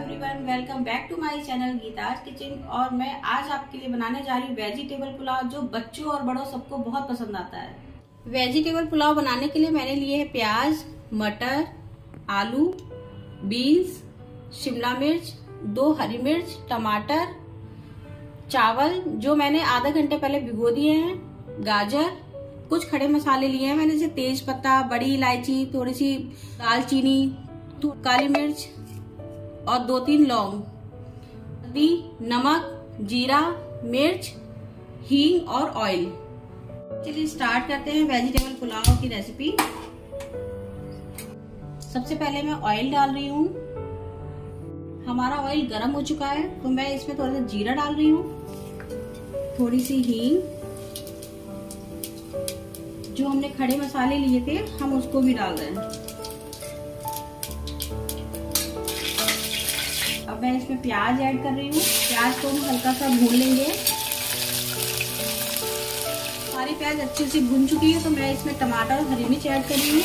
Everyone, welcome back to my channel Geeta's kitchen. और मैं आज आपके लिए बनाने जा रही हूँ वेजिटेबल पुलाव, जो बच्चों और बड़ों सबको बहुत पसंद आता है। वेजिटेबल पुलाव बनाने के लिए मैंने लिए है प्याज, मटर, आलू, बीन्स, शिमला मिर्च, 2 हरी मिर्च, टमाटर, चावल जो मैंने आधा घंटे पहले भिगो दिए हैं, गाजर, कुछ खड़े मसाले लिए हैं मैंने, जैसे तेज पत्ता, बड़ी इलायची, थोड़ी सी दालचीनी, काली मिर्च और 2-3 लौंग, हल्दी, नमक, जीरा, मिर्च, हींग और ऑयल। चलिए स्टार्ट करते हैं वेजिटेबल पुलाव की रेसिपी। सबसे पहले मैं ऑयल डाल रही हूँ। हमारा ऑयल गर्म हो चुका है तो मैं इसमें थोड़ा सा जीरा डाल रही हूँ, थोड़ी सी हींग, जो हमने खड़े मसाले लिए थे हम उसको भी डाल रहे हैं। अब मैं इसमें प्याज ऐड कर रही हूँ। प्याज को हम हल्का सा भून लेंगे। हमारी प्याज अच्छे से भून चुकी है तो मैं इसमें टमाटर और हरी मिर्च ऐड कर रही हूँ।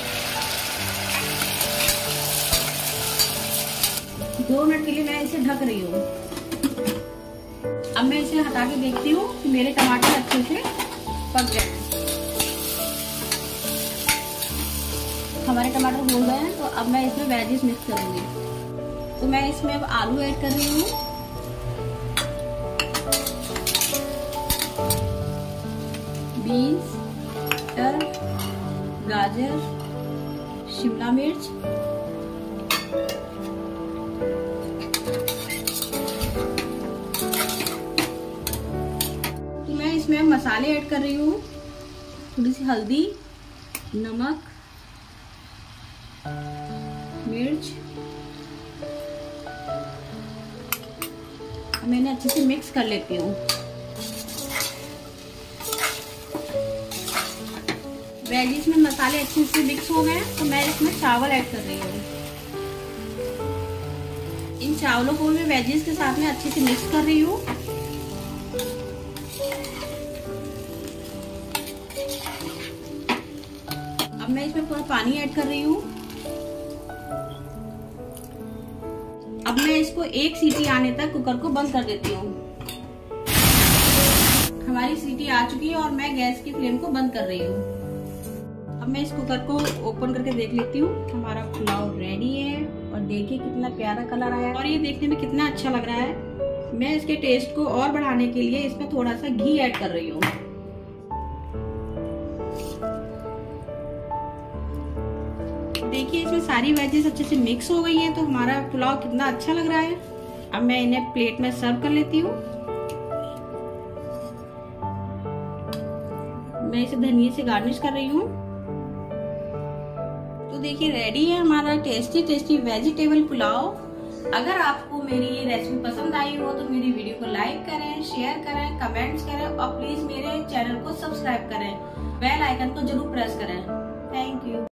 2 मिनट के लिए मैं इसे ढक रही हूँ। अब मैं इसे हटा के देखती हूँ कि मेरे टमाटर अच्छे से पक गए हैं। हमारे टमाटर हो गए हैं तो अब मैं इसमें वेजिस मिक्स करूंगी। तो मैं इसमें अब आलू ऐड कर रही हूँ, बीन्स, मटर, गाजर, शिमला मिर्च, तो मैं इसमें मसाले ऐड कर रही हूँ, थोड़ी सी हल्दी, नमक, मिर्च। मैंने अच्छे से मिक्स कर लेती हूँ। वेजिस में मसाले अच्छे से मिक्स हो गए तो मैं इसमें चावल ऐड कर रही हूँ। इन चावलों को मैं वेजिस के साथ में अच्छे से मिक्स कर रही हूँ। अब मैं इसमें थोड़ा पानी ऐड कर रही हूँ। अब मैं इसको 1 सीटी आने तक कुकर को बंद कर देती हूँ। हमारी सीटी आ चुकी है और मैं गैस की फ्लेम को बंद कर रही हूँ। अब मैं इस कुकर को ओपन करके देख लेती हूँ। हमारा पुलाव रेडी है और देखिए कितना प्यारा कलर आया है और ये देखने में कितना अच्छा लग रहा है। मैं इसके टेस्ट को और बढ़ाने के लिए इसमें थोड़ा सा घी ऐड कर रही हूँ। देखिए इसमें सारी वेजेस अच्छे से मिक्स हो गई हैं तो हमारा पुलाव कितना अच्छा लग रहा है। अब मैं इन्हें प्लेट में सर्व कर लेती हूँ। मैं इसे धनिया से गार्निश कर रही हूँ। तो देखिए रेडी है हमारा टेस्टी टेस्टी वेजिटेबल पुलाव। अगर आपको मेरी ये रेसिपी पसंद आई हो तो मेरी वीडियो को लाइक करें, शेयर करें, कमेंट्स करें और प्लीज मेरे चैनल को सब्सक्राइब करें। बेल आइकन को जरूर प्रेस करें। Thank you.